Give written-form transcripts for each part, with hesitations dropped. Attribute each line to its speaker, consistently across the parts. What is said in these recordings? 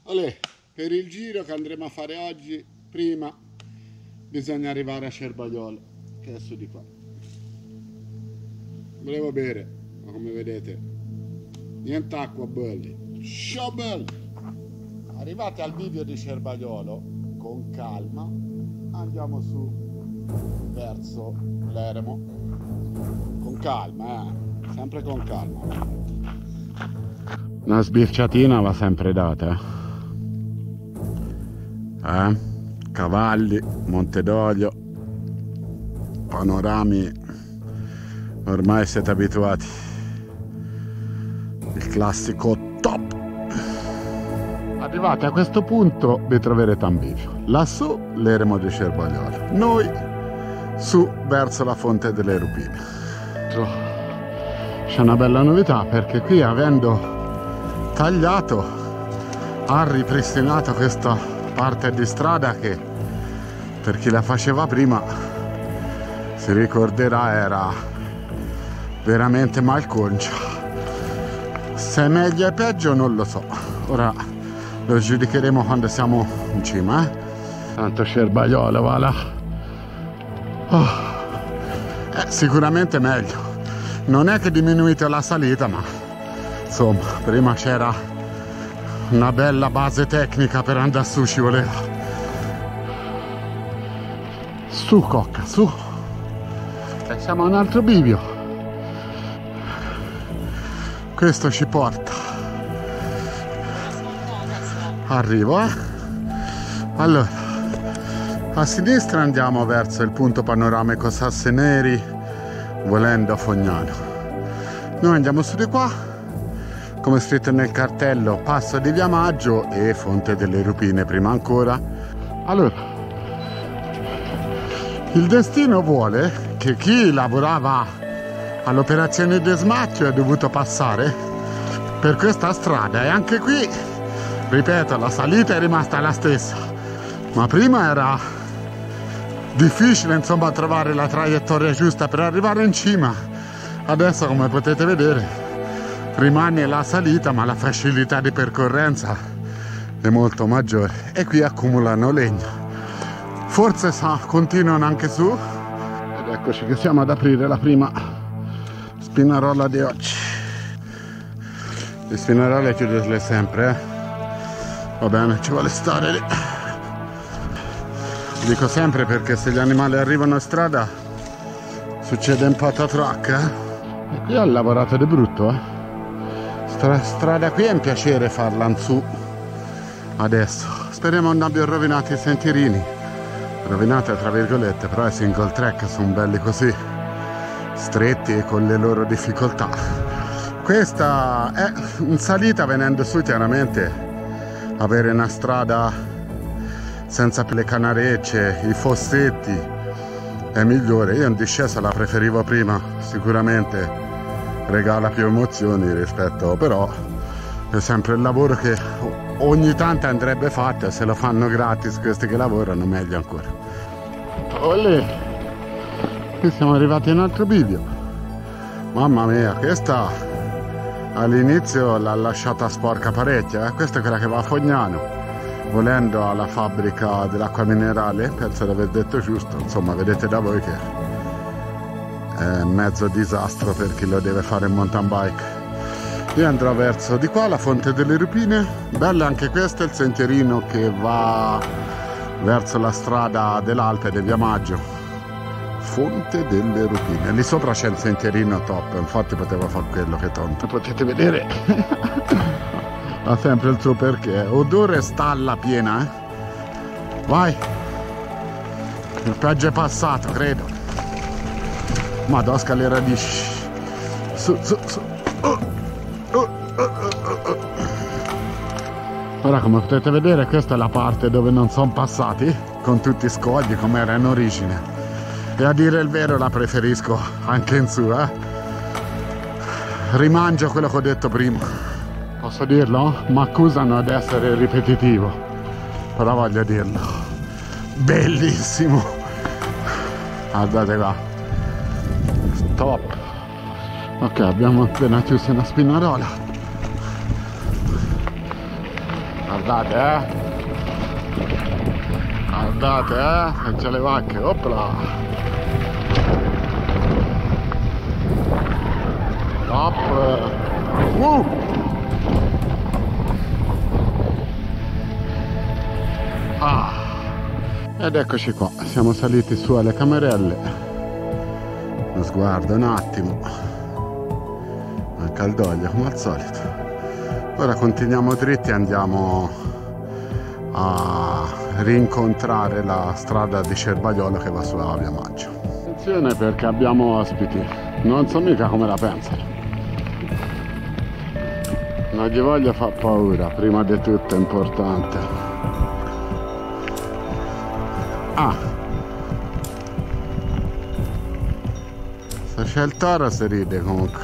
Speaker 1: Olè, per il giro che andremo a fare oggi, prima bisogna arrivare a Cervaiolo, che è su di qua. Volevo bere, ma come vedete, niente acqua belli. Ciao belli! Arrivati al bivio di Cervaiolo, con calma, andiamo su verso l'eremo. Con calma, sempre con calma. Una sbirciatina va sempre data. Cavalli, Monte d'Olio, panorami, ormai siete abituati. Il classico top. Arrivati a questo punto vi troverete un bivio. Lassù l'eremo di Cervaiolo, noi su verso la fonte delle Rupine. C'è una bella novità, perché qui, avendo tagliato, ha ripristinato questa parte di strada che, per chi la faceva prima, si ricorderà, era veramente malconcia. Se è meglio o peggio non lo so, ora lo giudicheremo quando siamo in cima. Tanto Cervaiolo va là. Sicuramente meglio. Non è che diminuite la salita, ma insomma, prima c'era una bella base tecnica per andare su, ci voleva. Su cocca, su. E siamo a un altro bivio. Questo ci porta. Arrivo, Allora, a sinistra andiamo verso il punto panoramico Sassi Neri, volendo a Fognano. Noi andiamo su di qua. Come scritto nel cartello, passo di Via Maggio e Fonte delle Rupine prima ancora. Allora, il destino vuole che chi lavorava all'operazione di smacchio è dovuto passare per questa strada, e anche qui, ripeto, la salita è rimasta la stessa, ma prima era difficile, insomma, trovare la traiettoria giusta per arrivare in cima. Adesso, come potete vedere, rimane la salita, ma la facilità di percorrenza è molto maggiore, e qui accumulano legno. Forse continuano anche su, ed eccoci che siamo ad aprire la prima spinarola di oggi. Le spinarole chiudetele sempre, va bene, ci vuole stare lì. Dico sempre perché se gli animali arrivano in strada succede un patatrac, E qui ha lavorato di brutto, strada qui è un piacere farla in su adesso. Speriamo non abbia rovinato i sentierini, rovinate tra virgolette, però i single track sono belli così, stretti e con le loro difficoltà. Questa è in salita, venendo su chiaramente avere una strada senza le canarecce, i fossetti è migliore. Io in discesa la preferivo prima, sicuramente regala più emozioni rispetto, però è sempre il lavoro che ogni tanto andrebbe fatto, e se lo fanno gratis questi che lavorano meglio ancora. Olè, qui siamo arrivati a un altro bivio. Mamma mia, questa all'inizio l'ha lasciata sporca parecchio, Questa è quella che va a Fognano, volendo alla fabbrica dell'acqua minerale, penso di aver detto giusto, insomma vedete da voi che è mezzo disastro per chi lo deve fare in mountain bike. Io andrò verso di qua, la Fonte delle Rupine. Bello anche questo, il sentierino che va verso la strada dell'Alpe di Via Maggio. Fonte delle Rupine, lì sopra c'è il sentierino top, infatti potevo fare quello, che tonto. Potete vedere ha sempre il suo perché. Odore stalla piena, Vai, il peggio è passato, credo. Madosca le radici. Su. Ora, come potete vedere, questa è la parte dove non sono passati, con tutti i scogli come era in origine, e a dire il vero la preferisco anche in su, Rimangio quello che ho detto prima, posso dirlo? Mi accusano ad essere ripetitivo, però voglio dirlo, bellissimo. Guardate qua, top. Ok, abbiamo appena chiuso una spinarola. Guardate, guardate, che c'è le vacche, opla. Up. Ed eccoci qua, siamo saliti su alle camerelle. Uno sguardo un attimo al Caldoglio come al solito. Ora continuiamo dritti e andiamo a rincontrare la strada di Cervaiolo che va sulla Via Maggio. Attenzione perché abbiamo ospiti, non so mica come la pensano. Non gli voglio far paura, prima di tutto è importante. Se c'è il toro si ride comunque.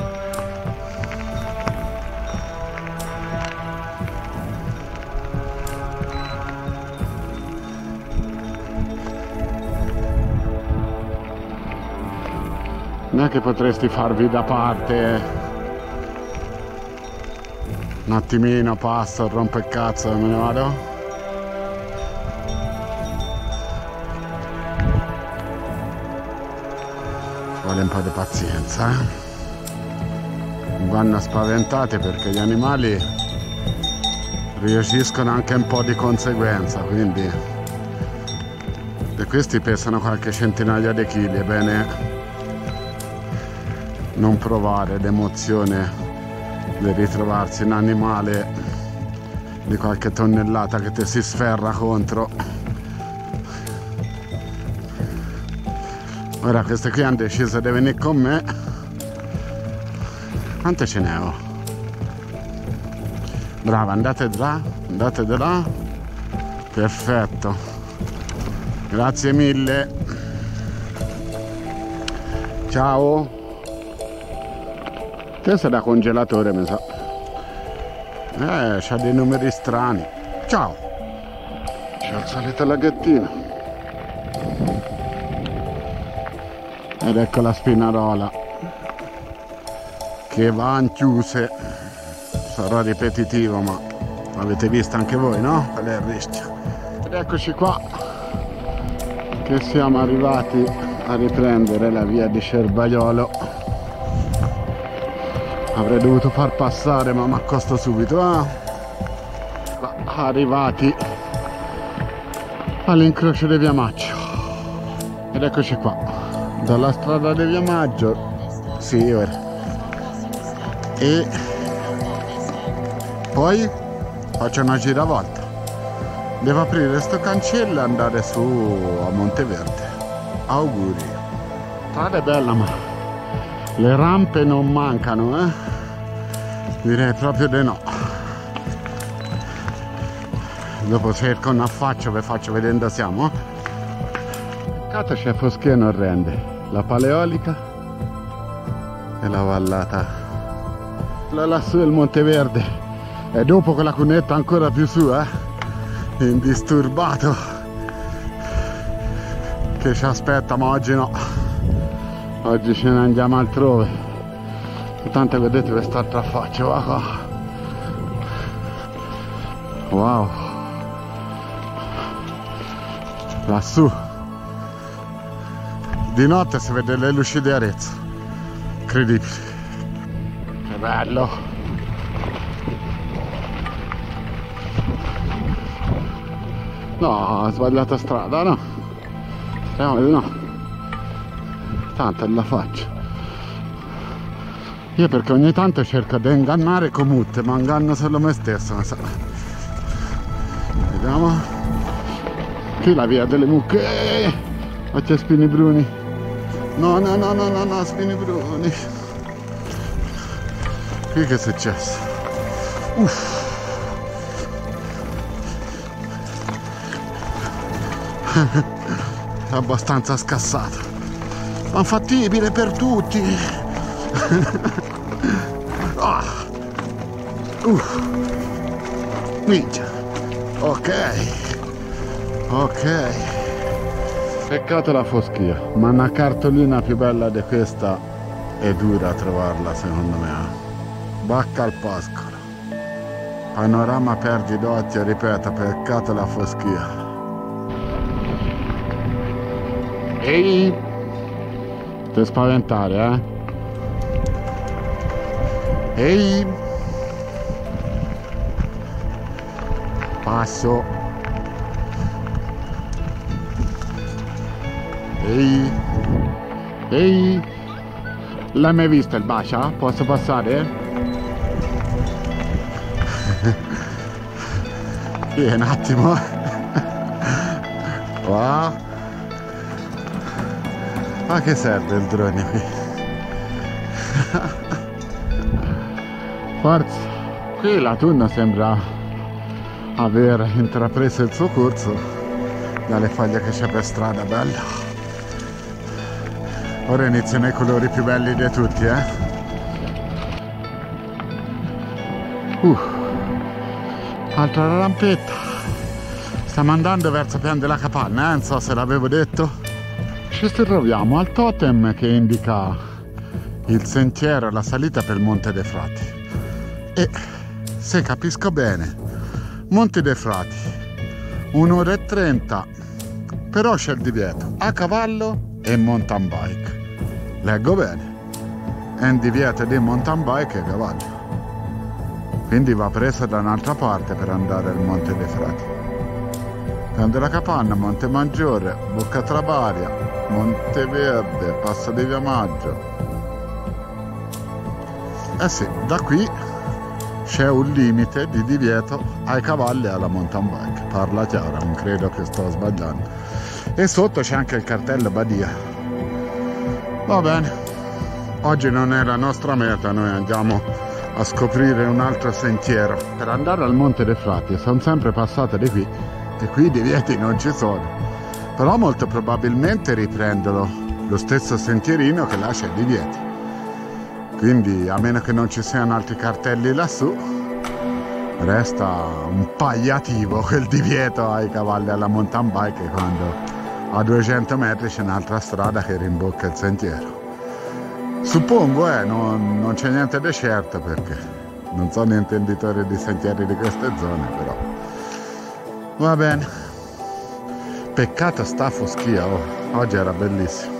Speaker 1: Non è che potresti farvi da parte un attimino, passo, rompe il cazzo e me ne vado? Vuole un po' di pazienza, vanno spaventati perché gli animali reagiscono anche un po' di conseguenza, quindi e questi pesano qualche centinaia di chili, è bene non provare l'emozione di ritrovarsi un animale di qualche tonnellata che ti si sferra contro. Ora queste qui hanno deciso di venire con me. Quante ce ne ho? Brava, andate di là, andate di là. Perfetto. Grazie mille. Ciao. Te sei da congelatore, mi sa. C'ha dei numeri strani. Ciao. C'è il solito laghettino. Ed ecco la Spinarola che va in chiuse. Sarò ripetitivo, ma l'avete visto anche voi, no? Qual è il rischio? Ed eccoci qua che siamo arrivati a riprendere la via di Cervaiolo. Avrei dovuto far passare, ma mi accosto subito. Arrivati all'incrocio di Via Maggio. Ed eccoci qua. Dalla strada di Via Maggio, sì, ora. E poi faccio una giravolta. Devo aprire sto cancello e andare su a Monteverde. Auguri. La strada è bella, ma le rampe non mancano, direi proprio di no. Dopo cerco un affaccio, vi faccio vedere dove siamo. Peccato c'è foschia e non rende. La Paleolica e la vallata. Lassù è il Monteverde. E dopo quella cunetta ancora più su, indisturbato. Che ci aspetta, ma oggi no. Oggi ce ne andiamo altrove. Intanto vedete quest'altra faccia, va qua. Wow. Lassù. Di notte si vede le luci di Arezzo. Incredibile. Che bello. No, ho sbagliato strada, no? Speriamo di no. Tanto la faccio. Io perché ogni tanto cerco di ingannare Comut, ma inganno solo me stesso, mi sa. Vediamo. Qui la via delle mucche. Occhio ai spini bruni. No, spini bruni. Qui che è successo? Uff. Abbastanza scassato, ma fattibile per tutti. Minchia. Ok. Peccato la foschia, ma una cartolina più bella di questa è dura a trovarla, secondo me. Bacca al pascolo. Panorama perdi d'occhio, ripeto, peccato la foschia. Ehi! Ti spaventare, Ehi! Passo! Ehi! Ehi! L'hai mai visto il bacia? Posso passare? Sì, un attimo. Wow. Ma che serve il drone qui? Forza. Qui la Tunna sembra aver intrapreso il suo corso dalle foglie che c'è per strada, bella. Ora iniziano i colori più belli di tutti, Altra rampetta. Stiamo andando verso Pian della Capanna, non so se l'avevo detto. Ci troviamo al totem che indica il sentiero, la salita per il Monte dei Frati. E se capisco bene, Monte dei Frati, 1 ora e 30, però c'è il divieto a cavallo e mountain bike. Leggo bene, è un divieto di mountain bike e cavallo. Quindi va presa da un'altra parte per andare al Monte dei Frati. Pian della Capanna, Monte Maggiore, Bocca Trabaria, Monte Verde, Passo di Via Maggio. Eh sì, da qui c'è un limite di divieto ai cavalli e alla mountain bike. Parla chiaro, non credo che sto sbagliando. E sotto c'è anche il cartello Badia. Va bene, oggi non è la nostra meta, noi andiamo a scoprire un altro sentiero. Per andare al Monte dei Frati sono sempre passato di qui e qui i divieti non ci sono, però molto probabilmente riprendono lo stesso sentierino che lascia i divieti, quindi a meno che non ci siano altri cartelli lassù resta un pagliativo quel divieto ai cavalli alla mountain bike quando a 200 metri c'è un'altra strada che rimbocca il sentiero. Suppongo, non c'è niente di certo perché non sono intenditore di sentieri di queste zone, però va bene. Peccato sta foschia, oggi era bellissimo.